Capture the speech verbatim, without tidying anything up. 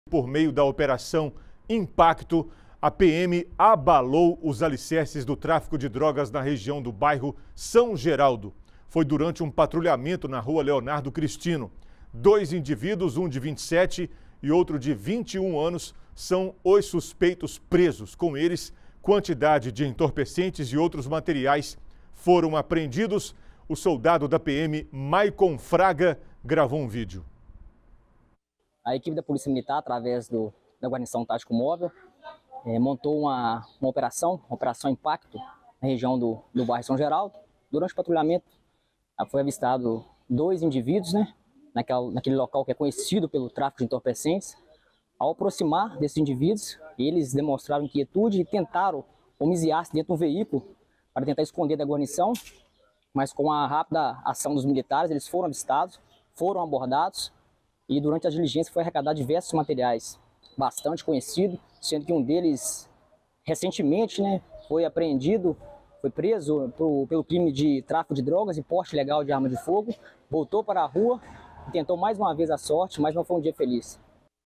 Por meio da Operação Impacto, a P M abalou os alicerces do tráfico de drogas na região do bairro São Geraldo. Foi durante um patrulhamento na rua Leonardo Cristino. Dois indivíduos, um de vinte e sete e outro de vinte e um anos, são os suspeitos presos. Com eles, quantidade de entorpecentes e outros materiais foram apreendidos. O soldado da P M, Maicon Fraga, gravou um vídeo. A equipe da Polícia Militar, através do, da Guarnição Tático Móvel, é, montou uma, uma operação, uma operação Impacto, na região do, do bairro São Geraldo. Durante o patrulhamento, foi avistado dois indivíduos, né, naquela, naquele local que é conhecido pelo tráfico de entorpecentes. Ao aproximar desses indivíduos, eles demonstraram inquietude e tentaram homiziar-se dentro de um veículo para tentar esconder da guarnição, mas com a rápida ação dos militares, eles foram avistados, foram abordados, e durante a diligência foi arrecadado diversos materiais bastante conhecidos, sendo que um deles recentemente, né, foi apreendido, foi preso pro, pelo crime de tráfico de drogas e porte ilegal de arma de fogo, voltou para a rua e tentou mais uma vez a sorte, mas não foi um dia feliz.